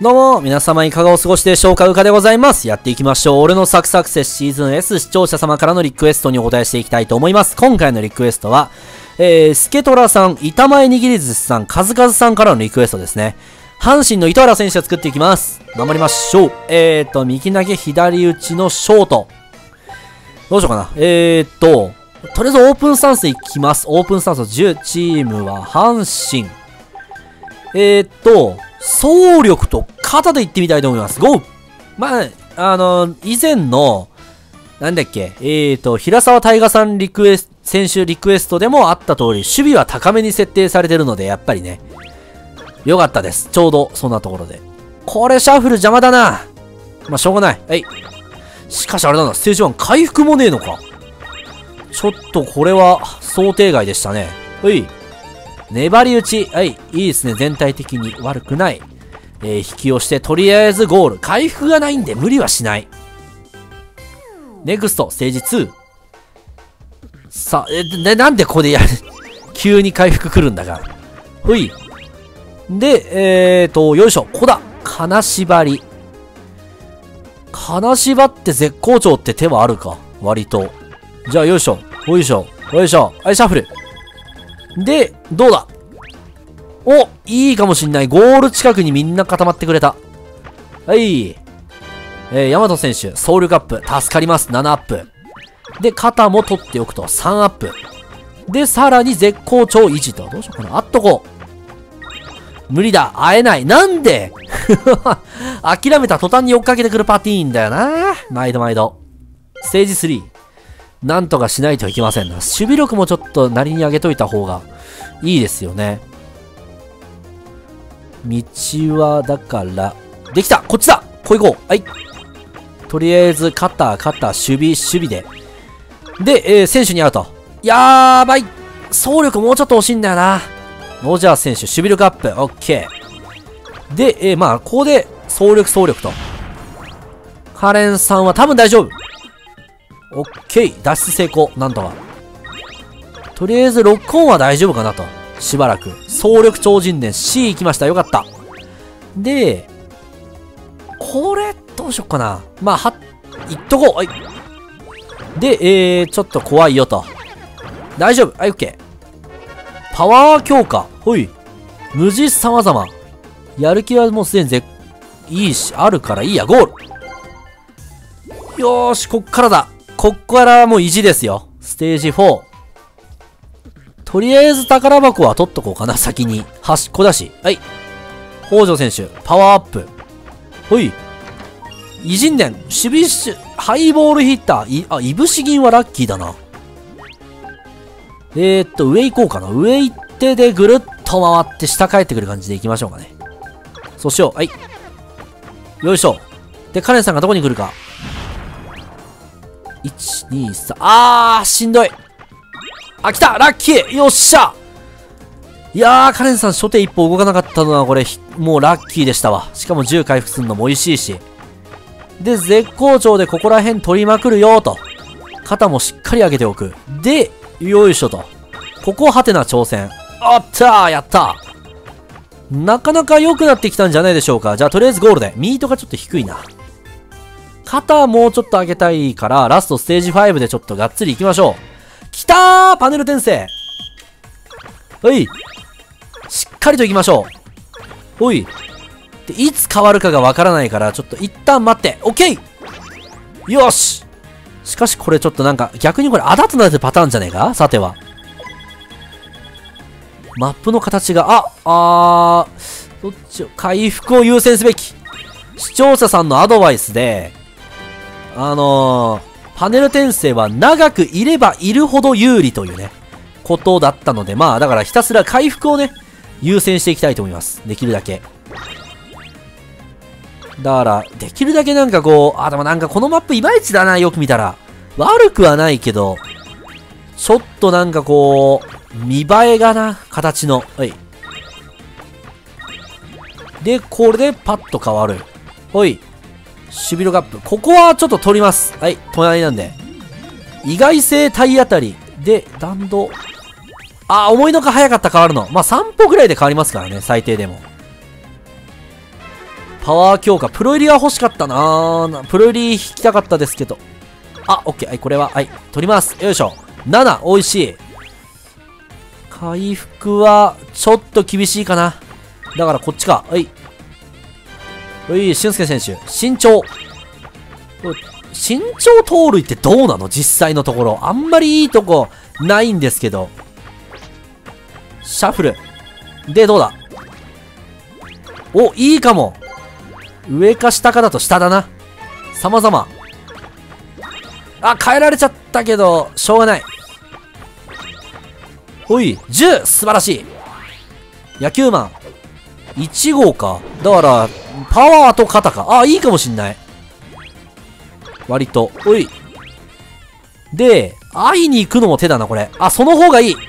どうも、皆様いかがお過ごしでしょうか。うかでございます。やっていきましょう。俺のサクサクセスシーズン S 視聴者様からのリクエストにお答えしていきたいと思います。今回のリクエストは、スケトラさん、板前握り寿司さん、カズカズさんからのリクエストですね。阪神の糸原選手を作っていきます。頑張りましょう。右投げ左打ちのショート。どうしようかな。とりあえずオープンスタンスいきます。オープンスタンス10、チームは阪神。走力と肩でいってみたいと思います。ゴー！まあ、以前の、なんだっけ、平沢大河さん選手リクエストでもあった通り、守備は高めに設定されてるので、やっぱりね、よかったです。ちょうど、そんなところで。これ、シャッフル邪魔だな。まあ、しょうがない。はい。しかし、あれなんだ、ステージ1、回復もねえのか。ちょっと、これは、想定外でしたね。はい。粘り打ち。はい。いいですね。全体的に悪くない。引きをして、とりあえずゴール。回復がないんで無理はしない。ネクスト、ステージ2。さあ、なんでここでやる急に回復来るんだが。ほい。で、よいしょ。ここだ。金縛り。金縛って絶好調って手はあるか。割と。じゃあ、よいしょ。よいしょ。よいしょ。はい、シャッフル。で、どうだ？お、いいかもしんない。ゴール近くにみんな固まってくれた。はい。大和選手、ソウルカップ、助かります。7アップ。で、肩も取っておくと、3アップ。で、さらに絶好調維持と。どうしようかな。あっとこう。無理だ。会えない。なんで諦めた途端に追っかけてくるパティーンだよな。毎度毎度。ステージ3。なんとかしないといけませんな。守備力もちょっとなりに上げといた方がいいですよね。道は、だから、できた！こっちだ！こう行こう！はい。とりあえず、肩、守備で。で、選手に会うと。やーばい！走力もうちょっと惜しいんだよな。ロジャー選手、守備力アップ。オッケー。で、まあ、ここで、走力と。カレンさんは多分大丈夫。オッケー。脱出成功。なんとか。とりあえず、ロックオンは大丈夫かなと。しばらく。総力超人伝 C 行きました。よかった。で、これ、どうしよっかな。まあ、いっとこう。はい。で、ちょっと怖いよと。大丈夫。はい、オッケー。パワー強化。ほい。無事様々。やる気はもうすでにいいし、あるからいいや。ゴール。よーし、こっからだ。こっからもう意地ですよ。ステージ4。とりあえず宝箱は取っとこうかな、先に。端っこだし。はい。北条選手、パワーアップ。ほい。偉人伝、守備ハイボールヒッター。いぶし銀はラッキーだな。上行こうかな。上行ってでぐるっと回って下帰ってくる感じで行きましょうかね。そうしよう。はい。よいしょ。で、カレンさんがどこに来るか。1、2、3。しんどい。来た！ラッキー！よっしゃ！いやー、カレンさん初手一歩動かなかったのはこれ、もうラッキーでしたわ。しかも10回復するのも美味しいし。で、絶好調でここら辺取りまくるよーと。肩もしっかり上げておく。で、よいしょと。ここハテナ挑戦。あったー！やったー！なかなか良くなってきたんじゃないでしょうか。じゃあとりあえずゴールで。ミートがちょっと低いな。肩もうちょっと上げたいから、ラストステージ5でちょっとがっつり行きましょう。きたー！パネル転生。ほい。しっかりと行きましょう。ほい。で、いつ変わるかがわからないから、ちょっと一旦待って。オッケー！よし！しかしこれちょっとなんか、逆にこれあだとなるパターンじゃねえか？さては。マップの形が、どっちを、回復を優先すべき。視聴者さんのアドバイスで、パネル転生は長くいればいるほど有利というね、ことだったので、まあ、だからひたすら回復をね、優先していきたいと思います。できるだけ。だから、できるだけなんかこう、でもなんかこのマップいまいちだな、よく見たら。悪くはないけど、ちょっとなんかこう、見栄えがな、形の。はい。で、これでパッと変わる。ほい。守備力アップ。ここはちょっと取ります。はい。隣なんで。意外性体当たり。で、弾道。思いのが早かった変わるの。まあ、3歩ぐらいで変わりますからね。最低でも。 パワー強化。プロ入りは欲しかったな。プロ入り引きたかったですけど。あ、オッケー。はい、これは、はい、取ります。よいしょ。7、美味しい。回復は、ちょっと厳しいかな。だからこっちか。はい。はい、俊介選手。身長。身長盗塁ってどうなの実際のところ。あんまりいいとこないんですけど。シャッフル。で、どうだ。お、いいかも。上か下かだと下だな。様々。あ、変えられちゃったけど、しょうがない。ほい、10! 素晴らしい。野球マン。1号か。だから、パワーと肩か。あ、いいかもしんない。割と。おい。で、会いに行くのも手だな、これ。あ、その方がいい。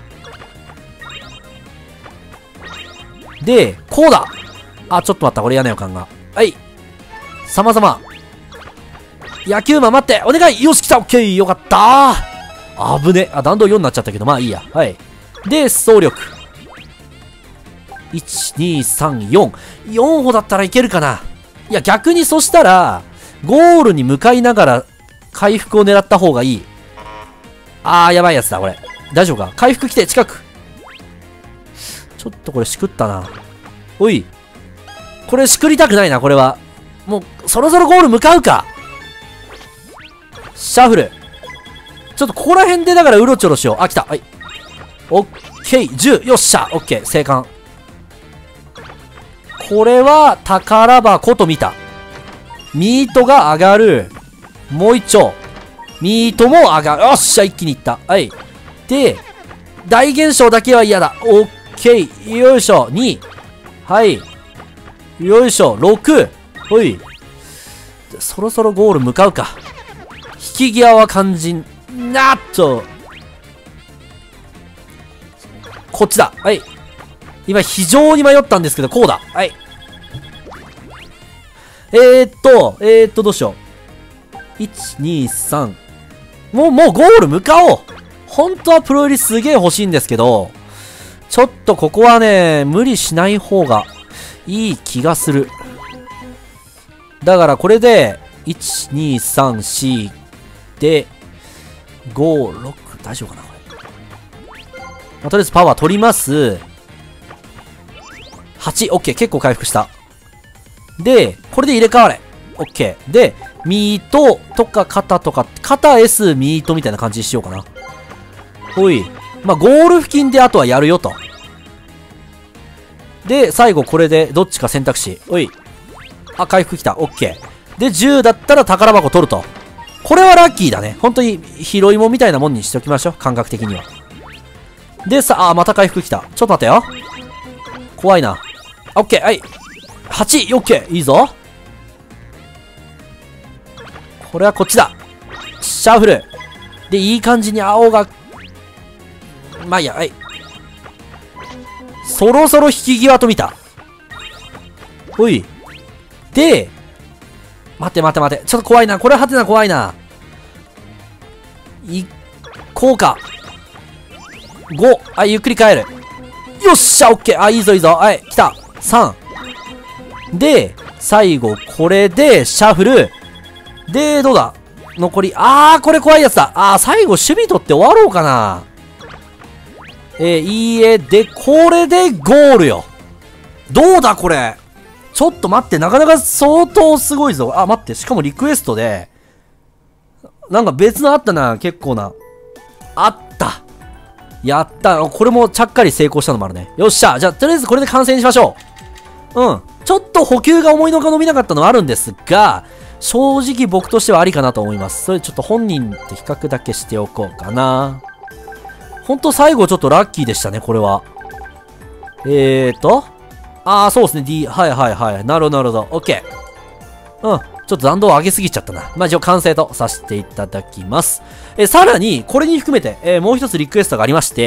で、こうだ。あ、ちょっと待った。これ嫌な予感が。はい。様々。野球マン待って。お願い。よし、来た。オッケー。よかったー。危ね。あ、弾道4になっちゃったけど、まあいいや。はい。で、走力。1、2、3、4。4歩だったらいけるかな。いや、逆にそしたら、ゴールに向かいながら、回復を狙った方がいい。あー、やばいやつだ、これ。大丈夫か？回復来て、近く。ちょっとこれ、しくったな。おい。これ、しくりたくないな、これは。もう、そろそろゴール向かうか。シャッフル。ちょっとここら辺でだからうろちょろしよう。あ、来た。はい。オッケー。10。よっしゃ。オッケー。生還。これは宝箱と見た。ミートが上がる。もう一丁。ミートも上がる。よっしゃ。一気にいった。はい。で、大現象だけは嫌だ。オッケー。よいしょ。2。はい。よいしょ。6。ほい。そろそろゴール向かうか。引き際は肝心。なっと。こっちだ。はい。今非常に迷ったんですけど、こうだ。はい。どうしよう。1、2、3。もうゴール向かおう。本当はプロ入りすげえ欲しいんですけど、ちょっとここはね、無理しない方がいい気がする。だからこれで、1、2、3、4で、5、6、大丈夫かなこれ。まあ、とりあえずパワー取ります。8、OK。結構回復した。で、これで入れ替われ。OK。で、ミートとか肩とか、肩 S ミートみたいな感じにしようかな。ほい。まあ、ゴール付近であとはやるよと。で、最後これでどっちか選択肢。おい。あ、回復きた。OK。で、10だったら宝箱取ると。これはラッキーだね。本当に拾いもみたいなもんにしておきましょう。感覚的には。で、さあ、また回復きた。ちょっと待ってよ。怖いな。オッケー、はい。8、オッケー、いいぞ。これはこっちだ。シャッフル。で、いい感じに青が、まあいいや、はい。そろそろ引き際と見た。ほい。で、待て。ちょっと怖いな。これはてな怖いな。こうか。5。あ、ゆっくり帰る。よっしゃ、オッケー。あ、いいぞ。はい、来た。3。で、最後、これで、シャッフル。で、どうだ残り。これ怖いやつだ。最後、守備取って終わろうかな。いいえ。で、これでゴールよ。どうだこれ。ちょっと待って、なかなか相当すごいぞ。待って、しかもリクエストで、なんか別のあったな、結構な。あった。やった。これもちゃっかり成功したのもあるね。よっしゃ。じゃあ、とりあえずこれで完成にしましょう。うん。ちょっと補給が思いのほか伸びなかったのはあるんですが、正直僕としてはありかなと思います。それちょっと本人と比較だけしておこうかな。ほんと最後ちょっとラッキーでしたね、これは。そうですね、D。はい。なるほど。OK。うん。ちょっと弾道を上げすぎちゃったな。まあ、一応完成とさせていただきます。さらに、これに含めて、もう一つリクエストがありまして、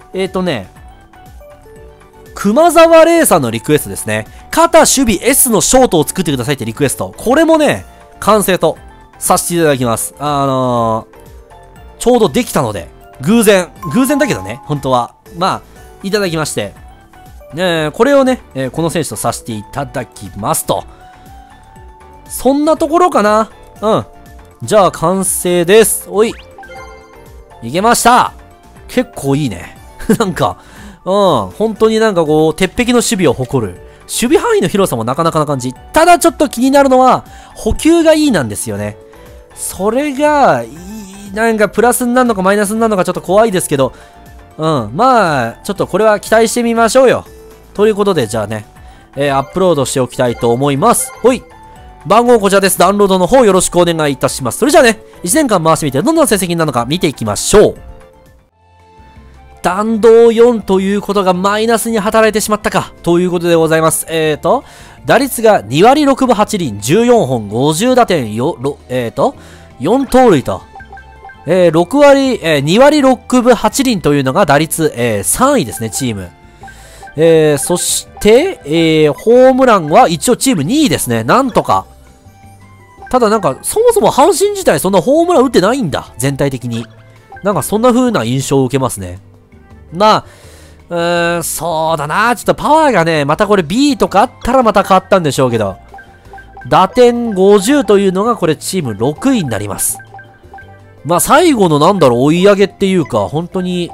熊沢玲さんのリクエストですね。肩守備 S のショートを作ってくださいってリクエスト。これもね、完成とさせていただきます。ちょうどできたので、偶然だけどね、本当は。まあ、いただきまして。 これをね、この選手とさせていただきますと。そんなところかな。うん。じゃあ完成です。おい。いけました。結構いいね。なんか、本当になんかこう、鉄壁の守備を誇る。守備範囲の広さもなかなかな感じ。ただちょっと気になるのは、補給がいいなんですよね。それが、なんかプラスになるのかマイナスになるのかちょっと怖いですけど、まあ、ちょっとこれは期待してみましょうよ。ということで、じゃあね、アップロードしておきたいと思います。ほい。番号こちらです。ダウンロードの方よろしくお願いいたします。それじゃあね、1年間回してみてどんな成績になるのか見ていきましょう。弾道4ということがマイナスに働いてしまったか。ということでございます。打率が2割6分8厘、14本、50打点、4盗塁と。2割6分8厘というのが打率、3位ですね、チーム。そして、ホームランは一応チーム2位ですね。なんとか。ただなんか、そもそも阪神自体そんなホームラン打ってないんだ。全体的に。なんかそんな風な印象を受けますね。まあ、そうだな。ちょっとパワーがね、またこれ B とかあったらまた変わったんでしょうけど。打点50というのがこれチーム6位になります。まあ最後のなんだろう、追い上げっていうか、本当に、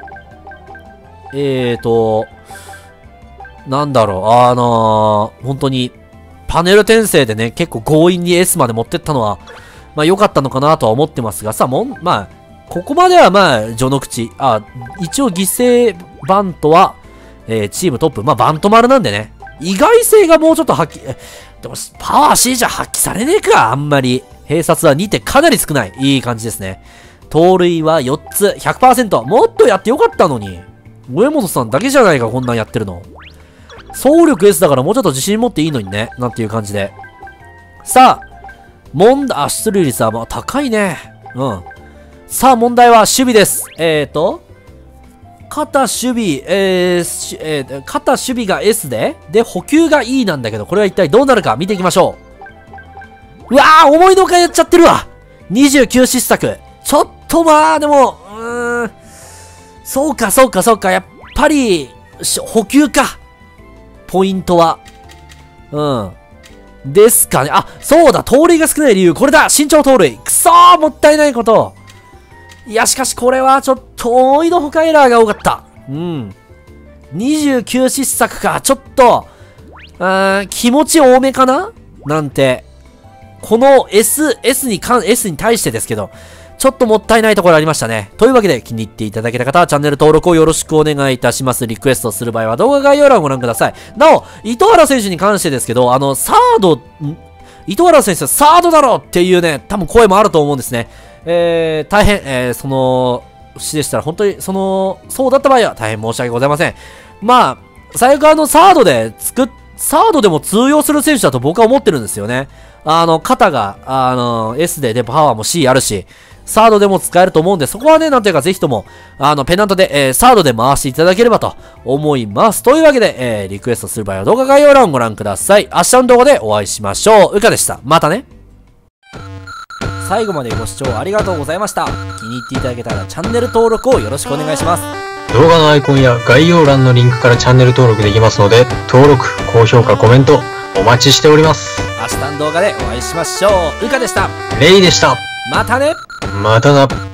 なんだろう、本当に、パネル転生でね、結構強引に S まで持ってったのは、まあ良かったのかなとは思ってますが、まあ、ここまではまあ、序の口。一応犠牲バントは、チームトップ。まあ、バント丸なんでね。意外性がもうちょっと発揮、でも、パワー C じゃ発揮されねえか、あんまり。併殺は2ってかなり少ない。いい感じですね。盗塁は4つ、100%。もっとやってよかったのに。上本さんだけじゃないか、こんなんやってるの。総力 S だからもうちょっと自信持っていいのにね。なんていう感じで。さあ、出塁率はまあ高いね。うん。さあ、問題は守備です。肩守備が S で、補給が E なんだけど、これは一体どうなるか見ていきましょう。うわー、思いのほかやっちゃってるわ !29 失策。ちょっとまあ、でも、そうか。やっぱり、補給か。ポイントは。ですかね。そうだ、盗塁が少ない理由。これだ、身長盗塁。くそー、もったいないこと。いや、しかしこれはちょっと思いのほかエラーが多かった。29失策か。ちょっと、気持ち多めかななんて。この S に対してですけど、ちょっともったいないところありましたね。というわけで気に入っていただけた方はチャンネル登録をよろしくお願いいたします。リクエストする場合は動画概要欄をご覧ください。なお、糸原選手に関してですけど、糸原選手はサードだろっていうね、多分声もあると思うんですね。大変、節でしたら、本当に、そうだった場合は大変申し訳ございません。まあ、最悪サードでも通用する選手だと僕は思ってるんですよね。肩が、S で、パワーも C あるし、サードでも使えると思うんで、そこはね、なんというかぜひとも、ペナントで、サードで回していただければと思います。というわけで、リクエストする場合は動画概要欄をご覧ください。明日の動画でお会いしましょう。うかでした。またね。最後までご視聴ありがとうございました。気に入っていただけたらチャンネル登録をよろしくお願いします。 動画のアイコンや概要欄のリンクからチャンネル登録できますので、登録、高評価、コメント、お待ちしております。 明日の動画でお会いしましょう。うかでした。 レイでした。 またね。 またな。